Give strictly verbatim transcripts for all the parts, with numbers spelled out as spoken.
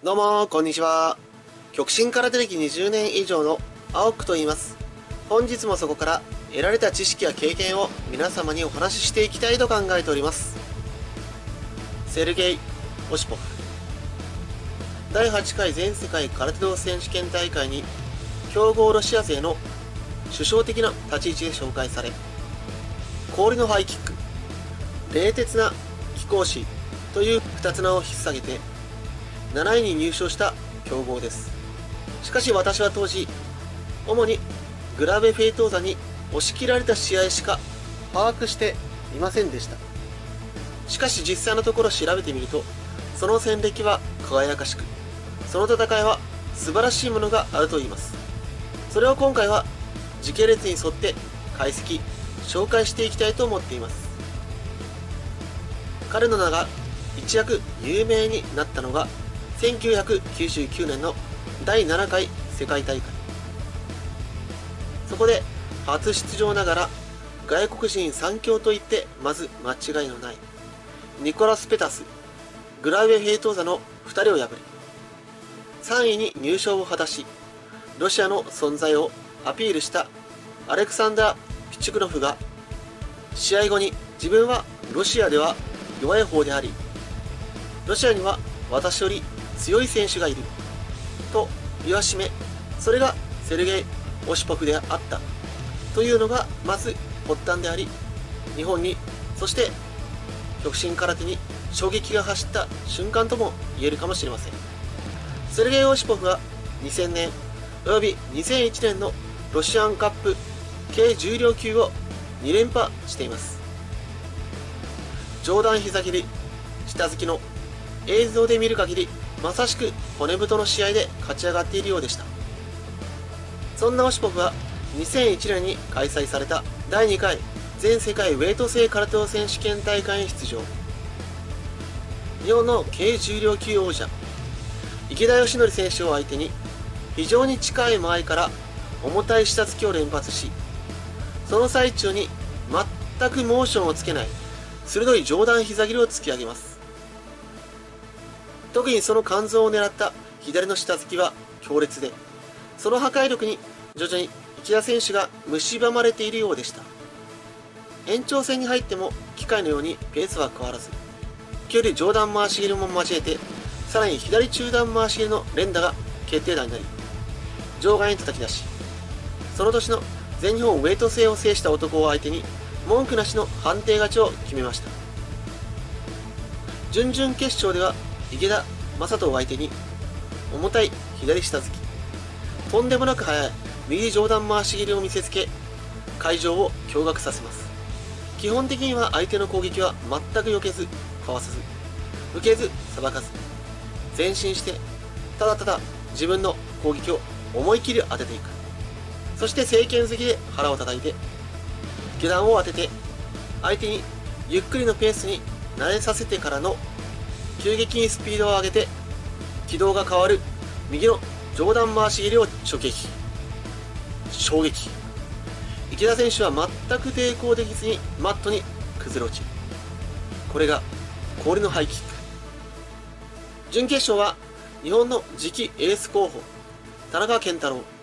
どうもこんにちは。極真空手歴にじゅうねん以上の青くと言います。本日もそこから得られた知識や経験を皆様にお話ししていきたいと考えております。セルゲイ・オシポフ、だいはちかい全世界空手道選手権大会に強豪ロシア勢の首相的な立ち位置で紹介され、氷のハイキック、冷徹な貴公子という二つ名を引っ提げてなないに入賞した強豪です。しかし私は当時、主にグラベフェイトーザに押し切られた試合しか把握していませんでした。しかし実際のところ調べてみると、その戦歴は輝かしく、その戦いは素晴らしいものがあると言います。それを今回は時系列に沿って解析、紹介していきたいと思っています。彼の名が一躍有名になったのがせんきゅうひゃくきゅうじゅうきゅうねんのだいななかい世界大会。そこで初出場ながら外国人さん強といってまず間違いのないニコラス・ペタス、グラウェ・フェイトーザのふたりを破りさんいに入賞を果たし、ロシアの存在をアピールしたアレクサンダー・ピチュクノフが試合後に、自分はロシアでは弱い方であり、ロシアには私より強い選手がいると言わしめ、それがセルゲイ・オシポフであったというのがまず発端であり、日本に、そして極真空手に衝撃が走った瞬間とも言えるかもしれません。セルゲイ・オシポフはにせんねんおよびにせんいちねんのロシアンカップ軽重量級をに連覇しています。上段膝切り、下突きの映像で見る限り、まさしく骨太の試合で勝ち上がっているようでした。そんなオシポフはにせんいちねんに開催されただいにかい全世界ウェイト制空手道選手権大会に出場。日本の軽重量級王者池田義則選手を相手に非常に近い間合いから重たい下突きを連発し、その最中に全くモーションをつけない鋭い上段膝切りを突き上げます。特にその肝臓を狙った左の下突きは強烈で、その破壊力に徐々に池田選手が蝕まれているようでした。延長戦に入っても機械のようにペースは変わらず、時折上段回し切りも交えて、さらに左中段回し切りの連打が決定打になり、場外に叩き出し、その年の全日本ウェイト制を制した男を相手に文句なしの判定勝ちを決めました。準々決勝では池田正人を相手に重たい左下突き、とんでもなく速い右上段回し切りを見せつけ、会場を驚愕させます。基本的には相手の攻撃は全く避けず、かわさず、受けず、さばかず、前進してただただ自分の攻撃を思い切り当てていく。そして正拳突きで腹を叩いて下段を当てて、相手にゆっくりのペースに慣れさせてからの急激にスピードを上げて軌道が変わる右の上段回し切りを直撃、衝撃。池田選手は全く抵抗できずにマットに崩れ落ちる。これが氷のハイキック。準決勝は日本の次期エース候補田中健太郎。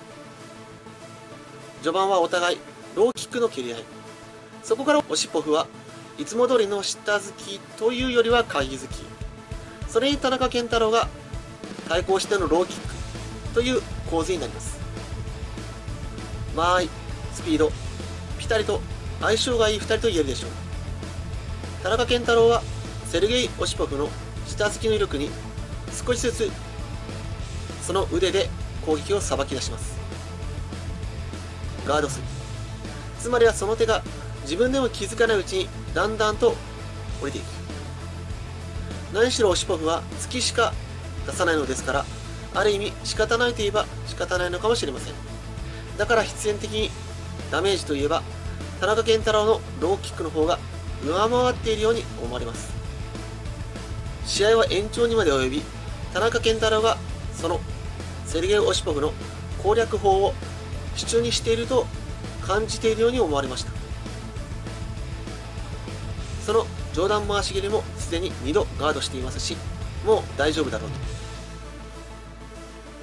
序盤はお互いローキックの蹴り合い。そこからオシポフはいつも通りの下突きというよりは鍵突き、それに田中健太郎が対抗してのローキックという構図になります。間合い、スピード、ピタリと相性がいいふたりと言えるでしょう。田中健太郎はセルゲイ・オシポフの下突きの威力に少しずつその腕で攻撃をさばき出します。ガードする、つまりはその手が自分でも気づかないうちにだんだんと降りていく。何しろオシポフは突きしか出さないのですから、ある意味仕方ないといえば仕方ないのかもしれません。だから必然的にダメージといえば田中健太郎のローキックの方が上回っているように思われます。試合は延長にまで及び、田中健太郎がそのセルゲイ・オシポフの攻略法を手中にしていると感じているように思われました。その上段回し蹴りもすでににどガードしていますし、もう大丈夫だろうと。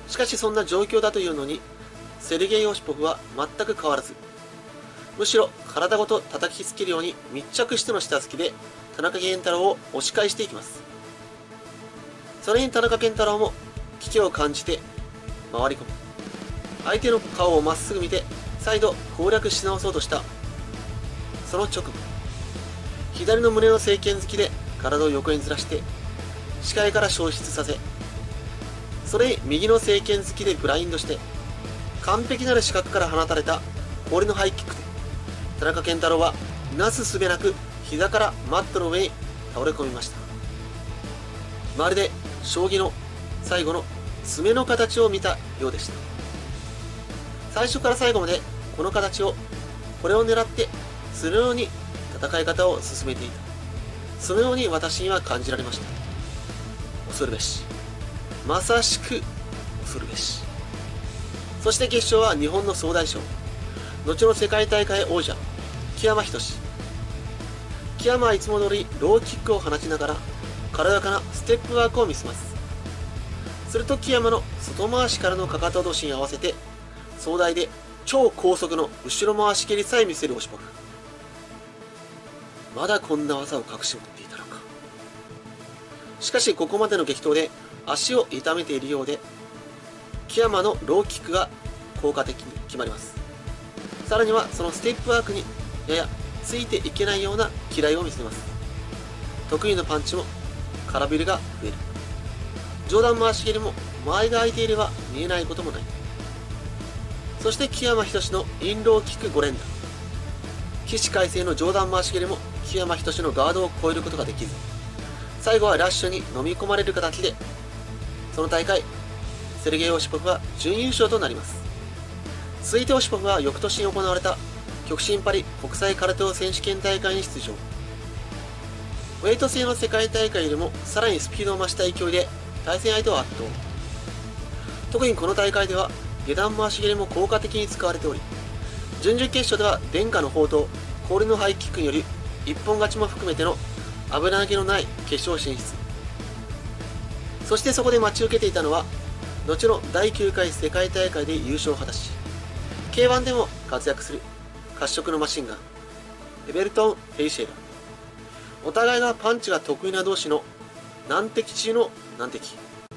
しかしそんな状況だというのに、セルゲイ・オシポフは全く変わらず、むしろ体ごと叩きつけるように密着しての下突きで田中健太郎を押し返していきます。それに田中健太郎も危機を感じて回り込む。相手の顔をまっすぐ見て再度攻略し直そうとした。その直後、左の胸の正拳突きで体を横にずらして視界から消失させ、それに右の正拳突きでブラインドして完璧なる視覚から放たれた氷のハイキックで田中健太郎はなすすべなく膝からマットの上に倒れ込みました。まるで将棋の最後の爪の形を見たようでした。最初から最後までこの形を、これを狙ってそのように戦い方を進めていた。そのように私には感じられました。恐るべし、まさしく恐るべし。そして決勝は日本の総大将、後の世界大会王者木山仁。木山はいつも通りローキックを放ちながら軽やかなステップワークを見せます。すると木山の外回しからのかかと落としに合わせて壮大で超高速の後ろ回し蹴りさえ見せるオシポフ。まだこんな技を隠し持っていたのか。しかしここまでの激闘で足を痛めているようで、木山のローキックが効果的に決まります。さらにはそのステップワークにややついていけないような嫌いを見せます。得意のパンチも空ビルが増える。上段回し蹴りも前が空いていれば見えないこともない。そして木山仁のインローキックご連打。起死回生の上段回し蹴りも木山仁のガードを越えることができず、最後はラッシュに飲み込まれる形で、その大会セルゲイ・オシポフは準優勝となります。続いてオシポフは翌年に行われた極真パリ国際空手道選手権大会に出場。ウェイト制の世界大会よりもさらにスピードを増した勢いで対戦相手を圧倒。特にこの大会では下段回し蹴りも効果的に使われており、準々決勝では伝家の宝刀氷のハイキックにより一本勝ちも含めての危なげのない決勝進出。そしてそこで待ち受けていたのは、後のだいきゅうかい世界大会で優勝を果たし ケーワン でも活躍する褐色のマシンガンエベルトン・テイシェイラ。お互いがパンチが得意な同士の難敵中の難敵。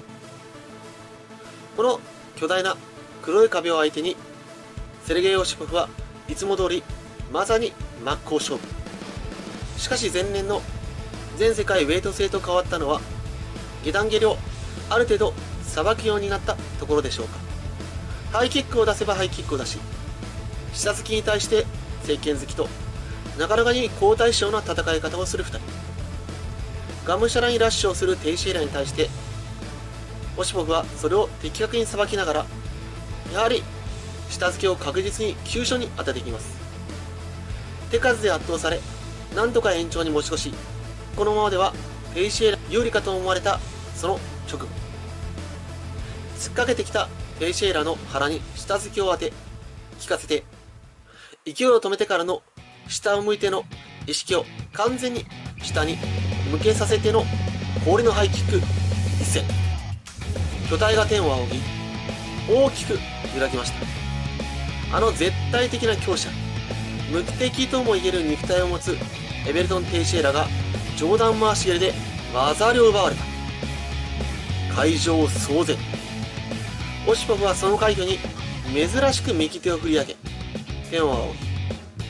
この巨大な黒い壁を相手にセルゲイ・オシポフはいつも通りまさに真っ向勝負。しかし前年の全世界ウェイト制と変わったのは、下段蹴りをある程度さばくようになったところでしょうか。ハイキックを出せばハイキックを出し、下突きに対して正拳突きとなかなかに好対照な戦い方をするふたり。がむしゃらにラッシュをするテイシエラに対してオシポフはそれを的確にさばきながら、やはり下突きを確実に急所に当てていきます。手数で圧倒され、なんとか延長に持ち越し、このままではテイシエラ有利かと思われたその直後、突っかけてきたテイシエラの腹に下突きを当て効かせて、勢いを止めてからの下を向いての意識を完全に下に向けさせての氷のハイキック一戦。巨体が天を仰ぎ大きく揺らぎました。あの絶対的な強者、無敵ともいえる肉体を持つエベルトン・テイシエラが上段回し蹴りで技ありを奪われた。会場騒然。オシポフはその快挙に珍しく右手を振り上げ天を仰ぎ、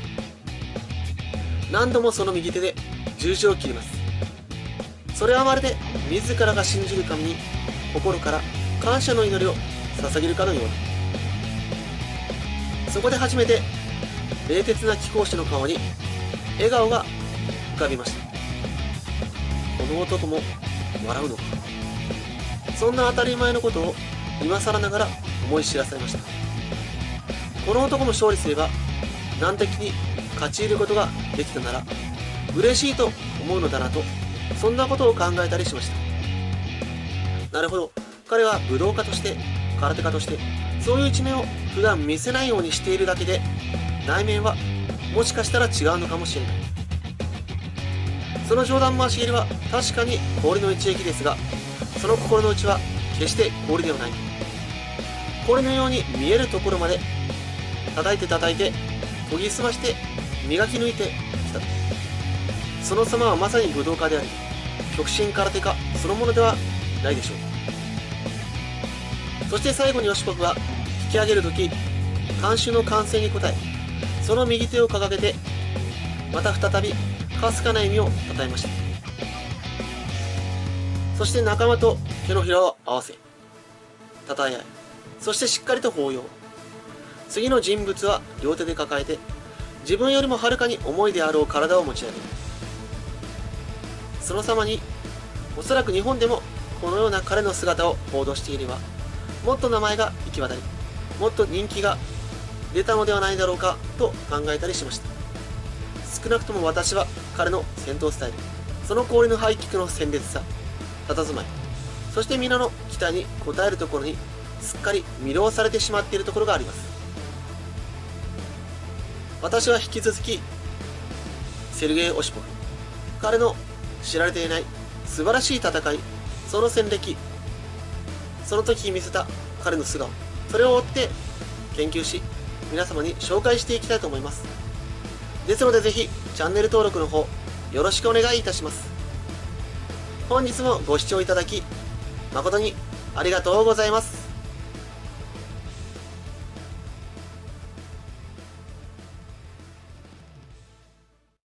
何度もその右手で十字を切ります。それはまるで自らが信じる神に心から感謝の祈りを捧げるかのような。そこで初めて冷徹な貴公子の顔に笑顔が浮かびました。この男も笑うのか。そんな当たり前のことを今更ながら思い知らされました。この男も勝利すれば難敵に勝ち入ることができたなら嬉しいと思うのだなと、そんなことを考えたりしました。なるほど、彼は武道家として空手家としてそういう一面を普段見せないようにしているだけで、内面はもしかしたら違うのかもしれない。その上段回し蹴りは確かに氷の一撃ですが、その心の内は決して氷ではない。 氷のように見えるところまで叩いて叩いて研ぎ澄まして磨き抜いてきたと。その様はまさに武道家であり、極真空手家そのものではないでしょう。そして最後にヨシポフは引き上げる時、観衆の歓声に応え、その右手を掲げてまた再びかすかな笑みをたたえました。そして仲間と手のひらを合わせたたえ合い、そしてしっかりと抱擁。次の人物は両手で抱えて、自分よりもはるかに重いであろう体を持ち上げる。その様におそらく日本でもこのような彼の姿を報道していれば、もっと名前が行き渡り、もっと人気が出たのではないだろうかと考えたりしました。少なくとも私は彼の戦闘スタイル、その氷のハイキックの鮮烈さ、佇まい、そして皆の期待に応えるところにすっかり魅了されてしまっているところがあります。私は引き続きセルゲイ・オシポフ、彼の知られていない素晴らしい戦い、その戦歴、その時に見せた彼の素顔、それを追って研究し皆様に紹介していきたいと思います。ですのでぜひチャンネル登録の方よろしくお願いいたします。本日もご視聴いただき誠にありがとうございます。